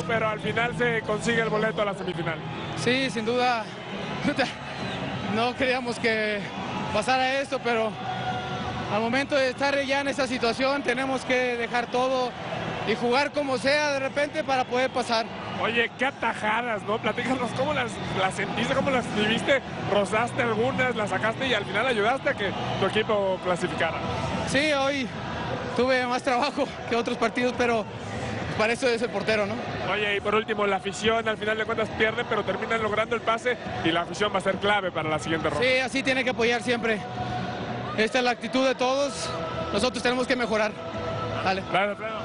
pero al final se consigue el boleto a la semifinal. Sí, sin duda, no queríamos que pasara esto, pero al momento de estar ya en esta situación tenemos que dejar todo y jugar como sea de repente para poder pasar. Oye, qué atajadas, ¿no? Platícanos cómo las sentiste, cómo las viviste, rozaste algunas, las sacaste y al final ayudaste a que tu equipo clasificara. Sí, hoy tuve más trabajo que otros partidos, pero para eso es el portero, ¿no? Oye, y por último, la afición, al final de cuentas pierden, pero terminan logrando el pase y la afición va a ser clave para la siguiente ronda. Sí, así tiene que apoyar siempre. Esta es la actitud de todos, nosotros tenemos que mejorar. Vale. Claro, claro.